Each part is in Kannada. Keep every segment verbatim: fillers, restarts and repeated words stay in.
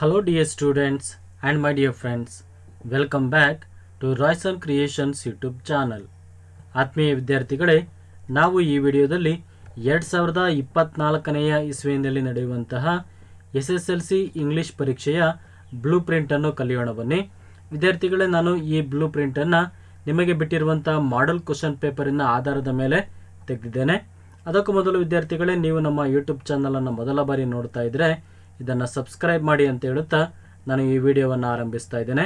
Hello dear students and my dear friends, welcome back to Royson Creations YouTube channel. ಆತ್ಮೀಯ ವಿದ್ಯಾರ್ಥಿಗಳೇ, ನಾವು ಈ ವಿಡಿಯೋದಲ್ಲಿ ಎರಡು ಸಾವಿರದ ಇಪ್ಪತ್ನಾಲ್ಕನೆಯ ಇಸ್ವಿಯಲ್ಲಿ ನಡೆಯುವಂತಹ S S L C English ಪರೀಕ್ಷೆಯ ಬ್ಲೂ ಪ್ರಿಂಟನ್ನು ಕಲಿಯೋಣ ಬನ್ನಿ. ವಿದ್ಯಾರ್ಥಿಗಳೇ, ನಾನು ಈ ಬ್ಲೂ ಪ್ರಿಂಟನ್ನು ನಿಮಗೆ ಬಿಟ್ಟಿರುವಂತಹ ಮಾಡೆಲ್ ಕ್ವಶನ್ ಪೇಪರಿನ ಆಧಾರದ ಮೇಲೆ ತೆಗೆದಿದ್ದೇನೆ. ಅದಕ್ಕೂ ಮೊದಲು ವಿದ್ಯಾರ್ಥಿಗಳೇ, ನೀವು ನಮ್ಮ ಯೂಟ್ಯೂಬ್ ಚಾನಲನ್ನು ಮೊದಲ ಬಾರಿ ನೋಡ್ತಾ ಇದ್ದರೆ ಇದನ್ನು ಸಬ್ಸ್ಕ್ರೈಬ್ ಮಾಡಿ ಅಂತ ಹೇಳುತ್ತಾ ನಾನು ಈ ವಿಡಿಯೋವನ್ನು ಆರಂಭಿಸ್ತಾ ಇದ್ದೇನೆ.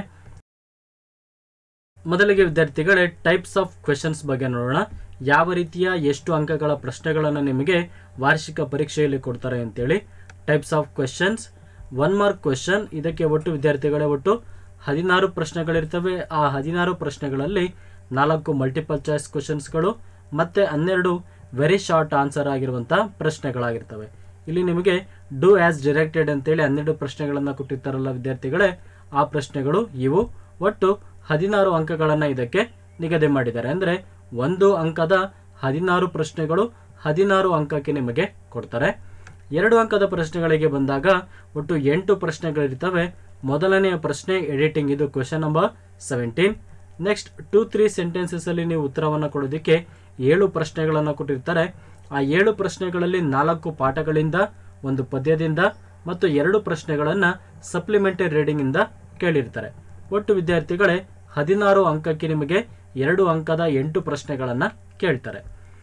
ಮೊದಲಿಗೆ ವಿದ್ಯಾರ್ಥಿಗಳೇ, ಟೈಪ್ಸ್ ಆಫ್ ಕ್ವೆಶನ್ಸ್ ಬಗ್ಗೆ ನೋಡೋಣ. ಯಾವ ರೀತಿಯ ಎಷ್ಟು ಅಂಕಗಳ ಪ್ರಶ್ನೆಗಳನ್ನು ನಿಮಗೆ ವಾರ್ಷಿಕ ಪರೀಕ್ಷೆಯಲ್ಲಿ ಕೊಡ್ತಾರೆ ಅಂತೇಳಿ. Types of questions. One mark question, ಇದಕ್ಕೆ ಒಟ್ಟು ವಿದ್ಯಾರ್ಥಿಗಳೇ ಒಟ್ಟು ಹದಿನಾರು ಪ್ರಶ್ನೆಗಳಿರ್ತವೆ. ಆ ಹದಿನಾರು ಪ್ರಶ್ನೆಗಳಲ್ಲಿ ನಾಲ್ಕು ಮಲ್ಟಿಪಲ್ ಚಾಯ್ಸ್ ಕ್ವೆಶನ್ಸ್ಗಳು ಮತ್ತು ಹನ್ನೆರಡು ವೆರಿ ಶಾರ್ಟ್ ಆನ್ಸರ್ ಆಗಿರುವಂಥ ಪ್ರಶ್ನೆಗಳಾಗಿರ್ತವೆ. ಇಲ್ಲಿ ನಿಮಗೆ ಡೂ ಆ್ಯಸ್ ಡಿರೆಕ್ಟೆಡ್ ಅಂತೇಳಿ ಹನ್ನೆರಡು ಪ್ರಶ್ನೆಗಳನ್ನು ಕೊಟ್ಟಿರ್ತಾರಲ್ಲ ವಿದ್ಯಾರ್ಥಿಗಳೇ, ಆ ಪ್ರಶ್ನೆಗಳು ಇವು. ಒಟ್ಟು ಹದಿನಾರು ಅಂಕಗಳನ್ನು ಇದಕ್ಕೆ ನಿಗದಿ ಮಾಡಿದ್ದಾರೆ. ಅಂದರೆ ಒಂದು ಅಂಕದ ಹದಿನಾರು ಪ್ರಶ್ನೆಗಳು ಹದಿನಾರು ಅಂಕಕ್ಕೆ ನಿಮಗೆ ಕೊಡ್ತಾರೆ. ಎರಡು ಅಂಕದ ಪ್ರಶ್ನೆಗಳಿಗೆ ಬಂದಾಗ ಒಟ್ಟು ಎಂಟು ಪ್ರಶ್ನೆಗಳಿರ್ತವೆ. ಮೊದಲನೆಯ ಪ್ರಶ್ನೆ ಎಡಿಟಿಂಗ್, ಇದು question number seventeen. Next two three ಸೆಂಟೆನ್ಸಸ್ಸಲ್ಲಿ ನೀವು ಉತ್ತರವನ್ನು ಕೊಡೋದಕ್ಕೆ ಏಳು ಪ್ರಶ್ನೆಗಳನ್ನು ಕೊಟ್ಟಿರ್ತಾರೆ. ಆ ಏಳು ಪ್ರಶ್ನೆಗಳಲ್ಲಿ ನಾಲ್ಕು ಪಾಠಗಳಿಂದ, ಒಂದು ಪದ್ಯದಿಂದ ಮತ್ತು ಎರಡು ಪ್ರಶ್ನೆಗಳನ್ನು ಸಪ್ಲಿಮೆಂಟರಿ ರೀಡಿಂಗಿಂದ ಕೇಳಿರ್ತಾರೆ. ಒಟ್ಟು ವಿದ್ಯಾರ್ಥಿಗಳೇ ಹದಿನಾರು ಅಂಕಕ್ಕೆ ನಿಮಗೆ ಎರಡು ಅಂಕದ ಎಂಟು ಪ್ರಶ್ನೆಗಳನ್ನು ಕೇಳ್ತಾರೆ.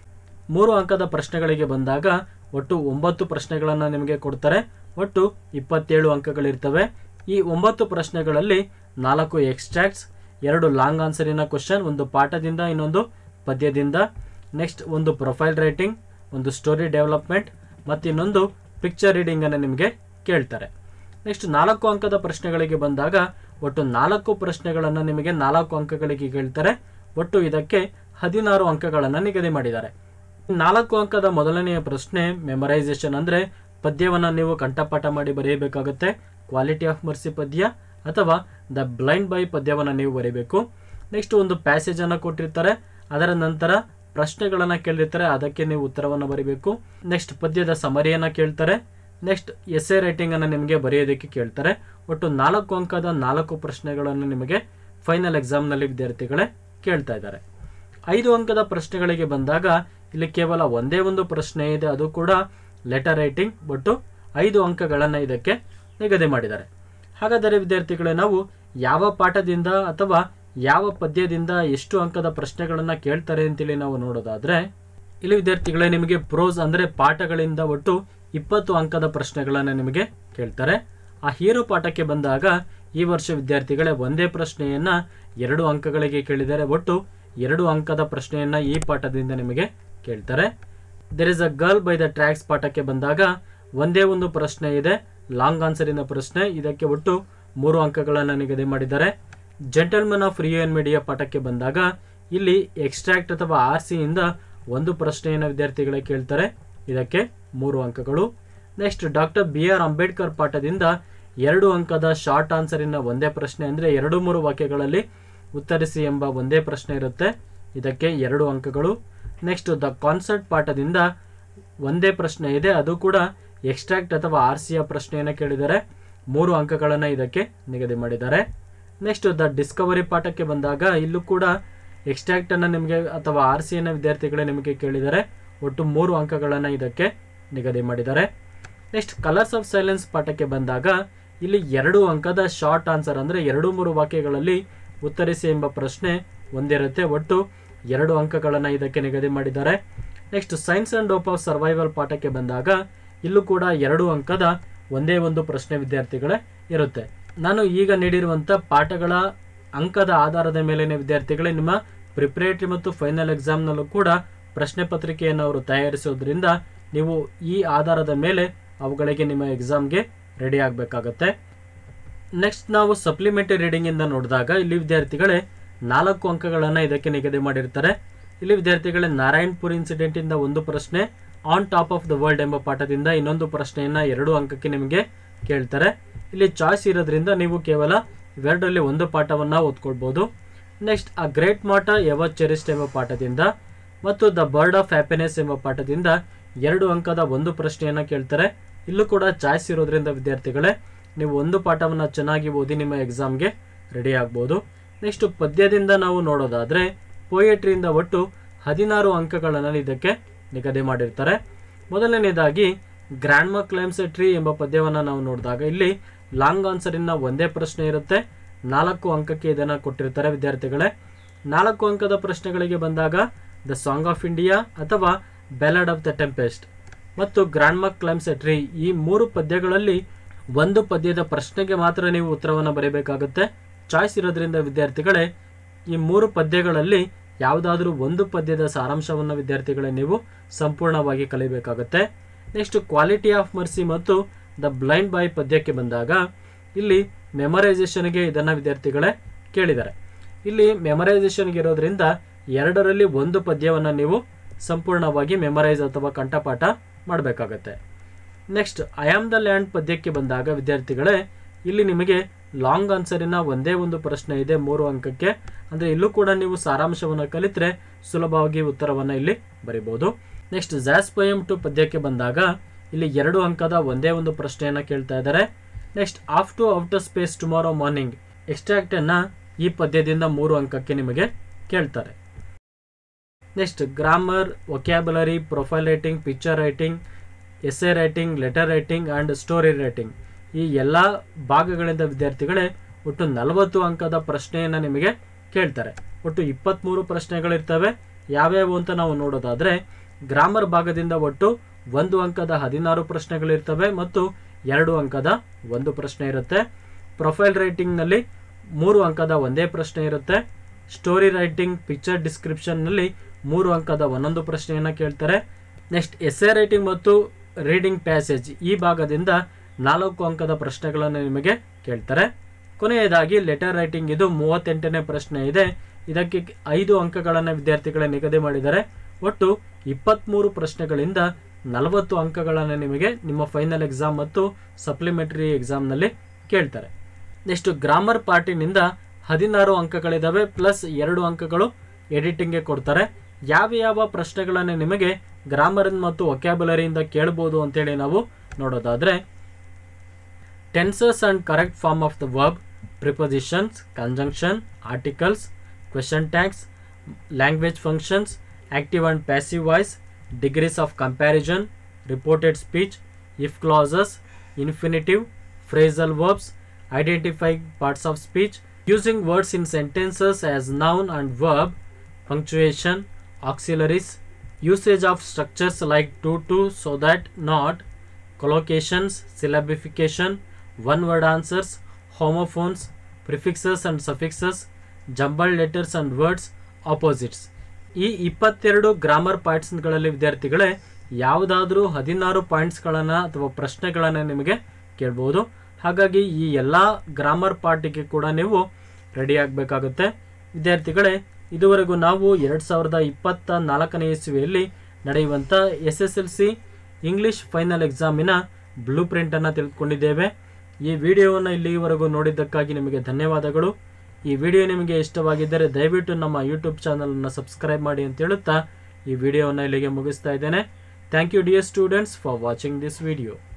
ಮೂರು ಅಂಕದ ಪ್ರಶ್ನೆಗಳಿಗೆ ಬಂದಾಗ ಒಟ್ಟು ಒಂಬತ್ತು ಪ್ರಶ್ನೆಗಳನ್ನು ನಿಮಗೆ ಕೊಡ್ತಾರೆ. ಒಟ್ಟು ಇಪ್ಪತ್ತೇಳು ಅಂಕಗಳಿರ್ತವೆ. ಈ ಒಂಬತ್ತು ಪ್ರಶ್ನೆಗಳಲ್ಲಿ ನಾಲ್ಕು ಎಕ್ಸ್ಟ್ರಾಕ್ಟ್ಸ್, ಎರಡು ಲಾಂಗ್ ಆನ್ಸರಿನ ಕ್ವಶನ್, ಒಂದು ಪಾಠದಿಂದ ಇನ್ನೊಂದು ಪದ್ಯದಿಂದ, ನೆಕ್ಸ್ಟ್ ಒಂದು ಪ್ರೊಫೈಲ್ ರೈಟಿಂಗ್, ಒಂದು ಸ್ಟೋರಿ ಡೆವಲಪ್ಮೆಂಟ್ ಮತ್ತು ಇನ್ನೊಂದು ಪಿಕ್ಚರ್ ರೀಡಿಂಗನ್ನು ನಿಮಗೆ ಕೇಳ್ತಾರೆ. ನೆಕ್ಸ್ಟ್ ನಾಲ್ಕು ಅಂಕದ ಪ್ರಶ್ನೆಗಳಿಗೆ ಬಂದಾಗ ಒಟ್ಟು ನಾಲ್ಕು ಪ್ರಶ್ನೆಗಳನ್ನು ನಿಮಗೆ ನಾಲ್ಕು ಅಂಕಗಳಿಗೆ ಕೇಳ್ತಾರೆ. ಒಟ್ಟು ಇದಕ್ಕೆ ಹದಿನಾರು ಅಂಕಗಳನ್ನು ನಿಗದಿ ಮಾಡಿದ್ದಾರೆ. ನಾಲ್ಕು ಅಂಕದ ಮೊದಲನೆಯ ಪ್ರಶ್ನೆ ಮೆಮರೈಸೇಷನ್, ಅಂದರೆ ಪದ್ಯವನ್ನು ನೀವು ಕಂಠಪಾಠ ಮಾಡಿ ಬರೆಯಬೇಕಾಗುತ್ತೆ. ಕ್ವಾಲಿಟಿ ಆಫ್ ಮರ್ಸಿ ಪದ್ಯ ಅಥವಾ ದ ಬ್ಲೈಂಡ್ ಬೈ ಪದ್ಯವನ್ನು ನೀವು ಬರೀಬೇಕು. ನೆಕ್ಸ್ಟ್ ಒಂದು ಪ್ಯಾಸೇಜನ್ನು ಕೊಟ್ಟಿರ್ತಾರೆ, ಅದರ ನಂತರ ಪ್ರಶ್ನೆಗಳನ್ನು ಕೇಳಿರ್ತಾರೆ, ಅದಕ್ಕೆ ನೀವು ಉತ್ತರವನ್ನು ಬರೀಬೇಕು. ನೆಕ್ಸ್ಟ್ ಪದ್ಯದ ಸಮರಿಯನ್ನು ಕೇಳ್ತಾರೆ. ನೆಕ್ಸ್ಟ್ ಎಸ್ಸೆ ರೈಟಿಂಗನ್ನು ನಿಮಗೆ ಬರೆಯೋದಕ್ಕೆ ಕೇಳ್ತಾರೆ. ಒಟ್ಟು ನಾಲ್ಕು ಅಂಕದ ನಾಲ್ಕು ಪ್ರಶ್ನೆಗಳನ್ನು ನಿಮಗೆ ಫೈನಲ್ ಎಕ್ಸಾಮ್ನಲ್ಲಿ ವಿದ್ಯಾರ್ಥಿಗಳೇ ಕೇಳ್ತಾ ಇದ್ದಾರೆ. ಐದು ಅಂಕದ ಪ್ರಶ್ನೆಗಳಿಗೆ ಬಂದಾಗ ಇಲ್ಲಿ ಕೇವಲ ಒಂದೇ ಒಂದು ಪ್ರಶ್ನೆ ಇದೆ, ಅದು ಕೂಡ ಲೆಟರ್ ರೈಟಿಂಗ್. ಒಟ್ಟು ಐದು ಅಂಕಗಳನ್ನು ಇದಕ್ಕೆ ನಿಗದಿ ಮಾಡಿದ್ದಾರೆ. ಹಾಗಾದರೆ ವಿದ್ಯಾರ್ಥಿಗಳೇ, ನಾವು ಯಾವ ಪಾಠದಿಂದ ಅಥವಾ ಯಾವ ಪದ್ಯದಿಂದ ಎಷ್ಟು ಅಂಕದ ಪ್ರಶ್ನೆಗಳನ್ನು ಕೇಳ್ತಾರೆ ಅಂತೇಳಿ ನಾವು ನೋಡೋದಾದರೆ, ಇಲ್ಲಿ ವಿದ್ಯಾರ್ಥಿಗಳೇ ನಿಮಗೆ ಪ್ರೋಸ್ ಅಂದರೆ ಪಾಠಗಳಿಂದ ಒಟ್ಟು ಇಪ್ಪತ್ತು ಅಂಕದ ಪ್ರಶ್ನೆಗಳನ್ನು ನಿಮಗೆ ಕೇಳ್ತಾರೆ. ಆ ಹೀರೋ ಪಾಠಕ್ಕೆ ಬಂದಾಗ ಈ ವರ್ಷ ವಿದ್ಯಾರ್ಥಿಗಳೇ ಒಂದೇ ಪ್ರಶ್ನೆಯನ್ನು ಎರಡು ಅಂಕಗಳಿಗೆ ಕೇಳಿದರೆ ಒಟ್ಟು ಎರಡು ಅಂಕದ ಪ್ರಶ್ನೆಯನ್ನು ಈ ಪಾಠದಿಂದ ನಿಮಗೆ ಕೇಳ್ತಾರೆ. There is a girl by the tracks ಪಾಠಕ್ಕೆ ಬಂದಾಗ ಒಂದೇ ಒಂದು ಪ್ರಶ್ನೆ ಇದೆ, ಲಾಂಗ್ ಆನ್ಸರಿನ ಪ್ರಶ್ನೆ, ಇದಕ್ಕೆ ಒಟ್ಟು ಮೂರು ಅಂಕಗಳನ್ನು ನಿಗದಿ ಮಾಡಿದ್ದಾರೆ. Gentleman of Rio and Medio ಪಾಠಕ್ಕೆ ಬಂದಾಗ ಇಲ್ಲಿ ಎಕ್ಸ್ಟ್ರಾಕ್ಟ್ ಅಥವಾ ಆರ್ ಸಿಯಿಂದ ಒಂದು ಪ್ರಶ್ನೆಯನ್ನು ವಿದ್ಯಾರ್ಥಿಗಳೇ ಕೇಳ್ತಾರೆ, ಇದಕ್ಕೆ ಮೂರು ಅಂಕಗಳು. Next doctor B R Ambedkar ಪಾಠದಿಂದ ಎರಡು ಅಂಕದ ಶಾರ್ಟ್ ಆನ್ಸರಿನ ಒಂದೇ ಪ್ರಶ್ನೆ, ಅಂದರೆ ಎರಡು ಮೂರು ವಾಕ್ಯಗಳಲ್ಲಿ ಉತ್ತರಿಸಿ ಎಂಬ ಒಂದೇ ಪ್ರಶ್ನೆ ಇರುತ್ತೆ, ಇದಕ್ಕೆ ಎರಡು ಅಂಕಗಳು. ನೆಕ್ಸ್ಟ್ ದ ಕಾನ್ಸರ್ಟ್ ಪಾಠದಿಂದ ಒಂದೇ ಪ್ರಶ್ನೆ ಇದೆ, ಅದು ಕೂಡ ಎಕ್ಸ್ಟ್ರಾಕ್ಟ್ ಅಥವಾ ಆರ್ ಸಿಯ ಪ್ರಶ್ನೆಯನ್ನು ಕೇಳಿದರೆ ಮೂರು ಅಂಕಗಳನ್ನು ಇದಕ್ಕೆ ನಿಗದಿ ಮಾಡಿದ್ದಾರೆ. ನೆಕ್ಸ್ಟ್ ದ ಡಿಸ್ಕವರಿ ಪಾಠಕ್ಕೆ ಬಂದಾಗ ಇಲ್ಲೂ ಕೂಡ ಎಕ್ಸ್ಟ್ರಾಕ್ಟನ್ನು ನಿಮಗೆ ಅಥವಾ ಆರ್ ಸಿಯನ್ನು ವಿದ್ಯಾರ್ಥಿಗಳೇ ನಿಮಗೆ ಕೇಳಿದರೆ ಒಟ್ಟು ಮೂರು ಅಂಕಗಳನ್ನು ಇದಕ್ಕೆ ನಿಗದಿ ಮಾಡಿದ್ದಾರೆ. ನೆಕ್ಸ್ಟ್ ಕಲರ್ಸ್ ಆಫ್ ಸೈಲೆನ್ಸ್ ಪಾಠಕ್ಕೆ ಬಂದಾಗ ಇಲ್ಲಿ ಎರಡು ಅಂಕದ ಶಾರ್ಟ್ ಆನ್ಸರ್, ಅಂದರೆ ಎರಡು ಮೂರು ವಾಕ್ಯಗಳಲ್ಲಿ ಉತ್ತರಿಸಿ ಎಂಬ ಪ್ರಶ್ನೆ ಒಂದಿರುತ್ತೆ, ಒಟ್ಟು ಎರಡು ಅಂಕಗಳನ್ನು ಇದಕ್ಕೆ ನಿಗದಿ ಮಾಡಿದ್ದಾರೆ. Next science and hope of survival ಪಾಠಕ್ಕೆ ಬಂದಾಗ ಇಲ್ಲೂ ಕೂಡ ಎರಡು ಅಂಕದ ಒಂದೇ ಒಂದು ಪ್ರಶ್ನೆ ವಿದ್ಯಾರ್ಥಿಗಳೇ ಇರುತ್ತೆ. ನಾನು ಈಗ ನೀಡಿರುವಂಥ ಪಾಠಗಳ ಅಂಕದ ಆಧಾರದ ಮೇಲೆ ವಿದ್ಯಾರ್ಥಿಗಳೇ ನಿಮ್ಮ ಪ್ರಿಪ್ರೇಟರಿ ಮತ್ತು ಫೈನಲ್ ಎಕ್ಸಾಮ್ನಲ್ಲೂ ಕೂಡ ಪ್ರಶ್ನೆ ಪತ್ರಿಕೆಯನ್ನು ಅವರು ತಯಾರಿಸೋದ್ರಿಂದ ನೀವು ಈ ಆಧಾರದ ಮೇಲೆ ಅವುಗಳಿಗೆ ನಿಮ್ಮ ಎಕ್ಸಾಮ್ಗೆ ರೆಡಿ ಆಗಬೇಕಾಗತ್ತೆ. ನೆಕ್ಸ್ಟ್ ನಾವು ಸಪ್ಲಿಮೆಂಟರಿ ರೀಡಿಂಗಿಂದ ನೋಡಿದಾಗ ಇಲ್ಲಿ ವಿದ್ಯಾರ್ಥಿಗಳೇ ನಾಲ್ಕು ಅಂಕಗಳನ್ನು ಇದಕ್ಕೆ ನಿಗದಿ ಮಾಡಿರ್ತಾರೆ. ಇಲ್ಲಿ ವಿದ್ಯಾರ್ಥಿಗಳೇ ನಾರಾಯಣಪುರ್ ಇನ್ಸಿಡೆಂಟಿಂದ ಒಂದು ಪ್ರಶ್ನೆ, on top of the world ಎಂಬ ಪಾಠದಿಂದ ಇನ್ನೊಂದು ಪ್ರಶ್ನೆಯನ್ನು ಎರಡು ಅಂಕಕ್ಕೆ ನಿಮಗೆ ಕೇಳ್ತಾರೆ. ಇಲ್ಲಿ ಚಾಯ್ಸ್ ಇರೋದ್ರಿಂದ ನೀವು ಕೇವಲ ಇವೆರಡರಲ್ಲಿ ಒಂದು ಪಾಠವನ್ನು ಓದ್ಕೊಳ್ಬೋದು. Next a great martyr ever cherished ಎಂಬ ಪಾಠದಿಂದ ಮತ್ತು ದ ಬರ್ಡ್ ಆಫ್ ಹ್ಯಾಪಿನೆಸ್ ಎಂಬ ಪಾಠದಿಂದ ಎರಡು ಅಂಕದ ಒಂದು ಪ್ರಶ್ನೆಯನ್ನು ಕೇಳ್ತಾರೆ. ಇಲ್ಲೂ ಕೂಡ ಚಾಯ್ಸ್ ಇರೋದ್ರಿಂದ ವಿದ್ಯಾರ್ಥಿಗಳೇ ನೀವು ಒಂದು ಪಾಠವನ್ನು ಚೆನ್ನಾಗಿ ಓದಿ ನಿಮ್ಮ ಎಕ್ಸಾಮ್ಗೆ ರೆಡಿ ಆಗ್ಬೋದು. ನೆಕ್ಸ್ಟ್ ಪದ್ಯದಿಂದ ನಾವು ನೋಡೋದಾದರೆ ಪೋಯೆಟ್ರಿಯಿಂದ ಒಟ್ಟು ಹದಿನಾರು ಅಂಕಗಳನ್ನು ಇದಕ್ಕೆ ನಿಗದಿ ಮಾಡಿರ್ತಾರೆ. ಮೊದಲನೇದಾಗಿ ಗ್ರ್ಯಾಂಡ್ ಮಾ ಕ್ಲೈಮ್ಸ್ ಎ ಟ್ರೀ ಎಂಬ ಪದ್ಯವನ್ನು ನಾವು ನೋಡಿದಾಗ ಇಲ್ಲಿ ಲಾಂಗ್ ಆನ್ಸರಿನ ಒಂದೇ ಪ್ರಶ್ನೆ ಇರುತ್ತೆ. ನಾಲ್ಕು ಅಂಕಕ್ಕೆ ಇದನ್ನು ಕೊಟ್ಟಿರ್ತಾರೆ ವಿದ್ಯಾರ್ಥಿಗಳೇ. ನಾಲ್ಕು ಅಂಕದ ಪ್ರಶ್ನೆಗಳಿಗೆ ಬಂದಾಗ ದ ಸಾಂಗ್ ಆಫ್ ಇಂಡಿಯಾ ಅಥವಾ ಬ್ಯಾಲಡ್ ಆಫ್ ದ ಟೆಂಪೆಸ್ಟ್ ಮತ್ತು grandma climbs a tree ಈ ಮೂರು ಪದ್ಯಗಳಲ್ಲಿ ಒಂದು ಪದ್ಯದ ಪ್ರಶ್ನೆಗೆ ಮಾತ್ರ ನೀವು ಉತ್ತರವನ್ನು ಬರೀಬೇಕಾಗುತ್ತೆ. ಚಾಯ್ಸ್ ಇರೋದ್ರಿಂದ ವಿದ್ಯಾರ್ಥಿಗಳೇ ಈ ಮೂರು ಪದ್ಯಗಳಲ್ಲಿ ಯಾವುದಾದ್ರೂ ಒಂದು ಪದ್ಯದ ಸಾರಾಂಶವನ್ನು ವಿದ್ಯಾರ್ಥಿಗಳೇ ನೀವು ಸಂಪೂರ್ಣವಾಗಿ ಕಲಿಬೇಕಾಗುತ್ತೆ. ನೆಕ್ಸ್ಟ್ ಕ್ವಾಲಿಟಿ ಆಫ್ ಮರ್ಸಿ ಮತ್ತು ದ ಬ್ಲೈಂಡ್ ಬಾಯ್ ಪದ್ಯಕ್ಕೆ ಬಂದಾಗ ಇಲ್ಲಿ ಮೆಮರೈಸೇಷನ್ಗೆ ಇದನ್ನು ವಿದ್ಯಾರ್ಥಿಗಳೇ ಕೇಳಿದ್ದಾರೆ. ಇಲ್ಲಿ ಮೆಮರೈಸೇಷನ್ಗೆ ಇರೋದ್ರಿಂದ ಎರಡರಲ್ಲಿ ಒಂದು ಪದ್ಯವನ್ನು ನೀವು ಸಂಪೂರ್ಣವಾಗಿ ಮೆಮರೈಸ್ ಅಥವಾ ಕಂಠಪಾಠ ಮಾಡಬೇಕಾಗತ್ತೆ. Next I am the land ಪದ್ಯಕ್ಕೆ ಬಂದಾಗ ವಿದ್ಯಾರ್ಥಿಗಳೇ ಇಲ್ಲಿ ನಿಮಗೆ ಲಾಂಗ್ ಆನ್ಸರಿನ ಒಂದೇ ಒಂದು ಪ್ರಶ್ನೆ ಇದೆ ಮೂರು ಅಂಕಕ್ಕೆ. ಅಂದರೆ ಇಲ್ಲೂ ಕೂಡ ನೀವು ಸಾರಾಂಶವನ್ನು ಕಲಿತರೆ ಸುಲಭವಾಗಿ ಉತ್ತರವನ್ನು ಇಲ್ಲಿ ಬರಿಬೋದು. ನೆಕ್ಸ್ಟ್ ಝ್ಯಾಸ್ ಪೊಯಮ್ ಟು ಪದ್ಯಕ್ಕೆ ಬಂದಾಗ ಇಲ್ಲಿ ಎರಡು ಅಂಕದ ಒಂದೇ ಒಂದು ಪ್ರಶ್ನೆಯನ್ನು ಕೇಳ್ತಾ ಇದ್ದಾರೆ. Next off to outer space tomorrow morning ಎಕ್ಸ್ಟ್ರಾಕ್ಟನ್ನು ಈ ಪದ್ಯದಿಂದ ಮೂರು ಅಂಕಕ್ಕೆ ನಿಮಗೆ ಕೇಳ್ತಾರೆ. Next grammar, vocabulary, profile writing, picture writing, essay writing, letter writing and story writing ಈ ಎಲ್ಲ ಭಾಗಗಳಿಂದ ವಿದ್ಯಾರ್ಥಿಗಳೇ ಒಟ್ಟು ನಲವತ್ತು ಅಂಕದ ಪ್ರಶ್ನೆಯನ್ನು ನಿಮಗೆ ಕೇಳ್ತಾರೆ. ಒಟ್ಟು ಇಪ್ಪತ್ತ್ಮೂರು ಪ್ರಶ್ನೆಗಳಿರ್ತವೆ. ಯಾವ್ಯಾವು ಅಂತ ನಾವು ನೋಡೋದಾದರೆ ಗ್ರಾಮರ್ ಭಾಗದಿಂದ ಒಟ್ಟು ಒಂದು ಅಂಕದ ಹದಿನಾರು ಪ್ರಶ್ನೆಗಳಿರ್ತವೆ ಮತ್ತು ಎರಡು ಅಂಕದ ಒಂದು ಪ್ರಶ್ನೆ ಇರುತ್ತೆ. ಪ್ರೊಫೈಲ್ ರೈಟಿಂಗ್ನಲ್ಲಿ ಮೂರು ಅಂಕದ ಒಂದೇ ಪ್ರಶ್ನೆ ಇರುತ್ತೆ. ಸ್ಟೋರಿ ರೈಟಿಂಗ್, ಪಿಕ್ಚರ್ ಡಿಸ್ಕ್ರಿಪ್ಷನ್ನಲ್ಲಿ ಮೂರು ಅಂಕದ ಒಂದೊಂದು ಪ್ರಶ್ನೆಯನ್ನು ಕೇಳ್ತಾರೆ. ನೆಕ್ಸ್ಟ್ ಎಸ್ಸೆ ರೈಟಿಂಗ್ ಮತ್ತು ರೀಡಿಂಗ್ ಪ್ಯಾಸೇಜ್ ಈ ಭಾಗದಿಂದ ನಾಲ್ಕು ಅಂಕದ ಪ್ರಶ್ನೆಗಳನ್ನು ನಿಮಗೆ ಕೇಳ್ತಾರೆ. ಕೊನೆಯದಾಗಿ ಲೆಟರ್ ರೈಟಿಂಗ್ ಇದು ಮೂವತ್ತೆಂಟನೇ ಪ್ರಶ್ನೆ ಇದೆ. ಇದಕ್ಕೆ ಐದು ಅಂಕಗಳನ್ನು ವಿದ್ಯಾರ್ಥಿಗಳ ನಿಗದಿ ಮಾಡಿದ್ದಾರೆ. ಒಟ್ಟು ಇಪ್ಪತ್ತ್ಮೂರು ಪ್ರಶ್ನೆಗಳಿಂದ ನಲವತ್ತು ಅಂಕಗಳನ್ನು ನಿಮಗೆ ನಿಮ್ಮ ಫೈನಲ್ ಎಕ್ಸಾಮ್ ಮತ್ತು ಸಪ್ಲಿಮೆಂಟರಿ ಎಕ್ಸಾಮ್ನಲ್ಲಿ ಕೇಳ್ತಾರೆ. ನೆಕ್ಸ್ಟ್ ಗ್ರಾಮರ್ ಪಾರ್ಟಿನಿಂದ ಹದಿನಾರು ಅಂಕಗಳಿದ್ದಾವೆ ಪ್ಲಸ್ ಎರಡು ಅಂಕಗಳು ಎಡಿಟಿಂಗ್ಗೆ ಕೊಡ್ತಾರೆ. ಯಾವ ಯಾವ ಪ್ರಶ್ನೆಗಳನ್ನು ನಿಮಗೆ ಗ್ರಾಮರ್ ಮತ್ತು ವೊಕ್ಯಾಬುಲರಿಯಿಂದ ಕೇಳ್ಬೋದು ಅಂತೇಳಿ ನಾವು ನೋಡೋದಾದರೆ tenses and correct form of the verb, prepositions, conjunction, articles, question tags, language functions, active and passive voice, degrees of comparison, reported speech, if clauses, infinitive, phrasal verbs, identifying parts of speech, using words in sentences as noun and verb, punctuation, auxiliaries, usage of structures like to, to, so that, not, collocations, syllabification, one word answers, homophones, prefixes and suffixes, jumbled letters and words, opposites. ಈ ಇಪ್ಪತ್ತೆರಡು ಗ್ರಾಮರ್ ಪಾಯಿಂಟ್ಸ್ಗಳಲ್ಲಿ ವಿದ್ಯಾರ್ಥಿಗಳೇ ಯಾವುದಾದ್ರೂ ಹದಿನಾರು ಪಾಯಿಂಟ್ಸ್ಗಳನ್ನು ಅಥವಾ ಪ್ರಶ್ನೆಗಳನ್ನು ನಿಮಗೆ ಕೇಳ್ಬೋದು. ಹಾಗಾಗಿ ಈ ಎಲ್ಲ ಗ್ರಾಮರ್ ಪಾರ್ಟಿಗೆ ಕೂಡ ನೀವು ರೆಡಿ ಆಗಬೇಕಾಗುತ್ತೆ. ವಿದ್ಯಾರ್ಥಿಗಳೇ ಇದುವರೆಗೂ ನಾವು ಎರಡು ಸಾವಿರದ ಇಪ್ಪತ್ತ ನಾಲ್ಕನೇ ಇಸ್ವಿಯಲ್ಲಿ ನಡೆಯುವಂಥ S S L C English final ಎಕ್ಸಾಮಿನ ಬ್ಲೂ ಪ್ರಿಂಟನ್ನು ತಿಳ್ಕೊಂಡಿದ್ದೇವೆ. ಈ ವಿಡಿಯೋವನ್ನು ಇಲ್ಲಿವರೆಗೂ ನೋಡಿದ್ದಕ್ಕಾಗಿ ನಿಮಗೆ ಧನ್ಯವಾದಗಳು. ಈ ವಿಡಿಯೋ ನಿಮಗೆ ಇಷ್ಟವಾಗಿದ್ದರೆ ದಯವಿಟ್ಟು ನಮ್ಮ ಯೂಟ್ಯೂಬ್ ಚಾನಲನ್ನು ಸಬ್ಸ್ಕ್ರೈಬ್ ಮಾಡಿ ಅಂತ ಹೇಳುತ್ತಾ ಈ ವಿಡಿಯೋವನ್ನು ಇಲ್ಲಿಗೆ ಮುಗಿಸ್ತಾ ಇದ್ದೇನೆ. Thank you dear students for watching this video.